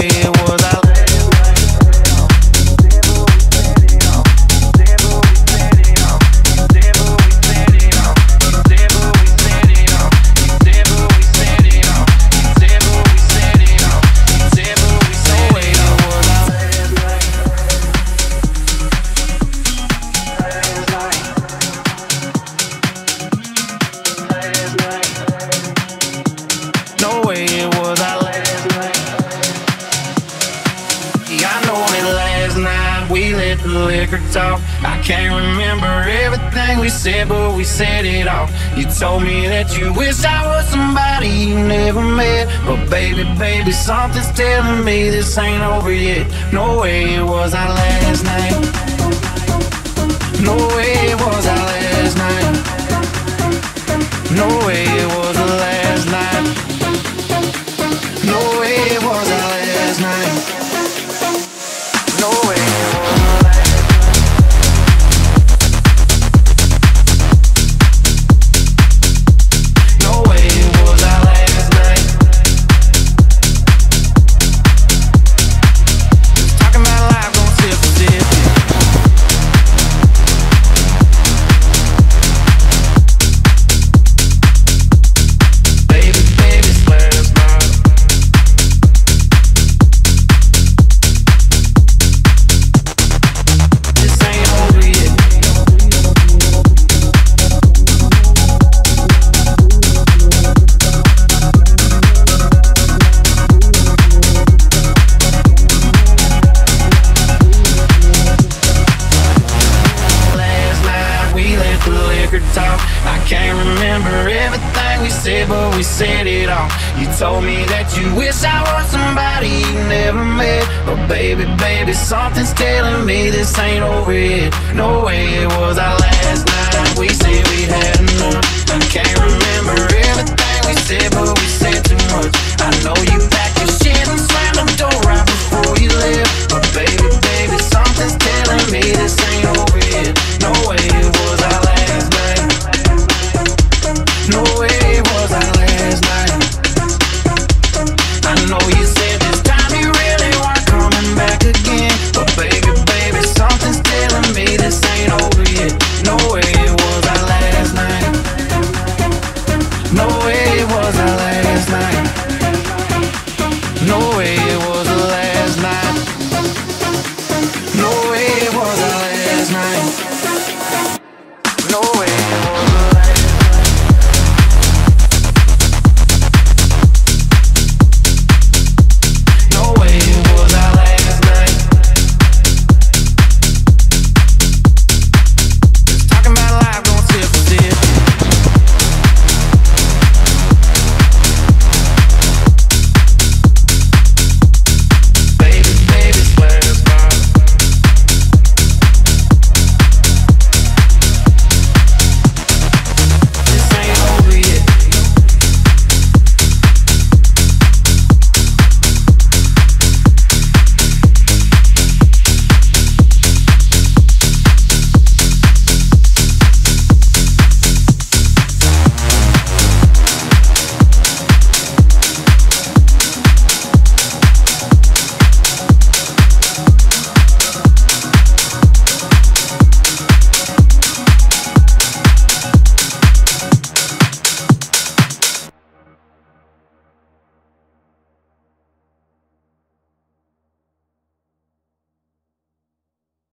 it was our liquor talk. I can't remember everything we said, but we said it all. You told me that you wish I was somebody you never met, but baby, baby, something's telling me this ain't over yet. No way it was our last night. No way it was our last night. No way it was the last night. No way it was our last night. No way it was. I can't remember everything we said, but we said it all. You told me that you wish I was somebody you never met, but baby, baby, something's telling me this ain't over yet. No way it was our last night. We said we had enough. I can't remember everything we said, but we said too much. I know you packed your shit and slammed the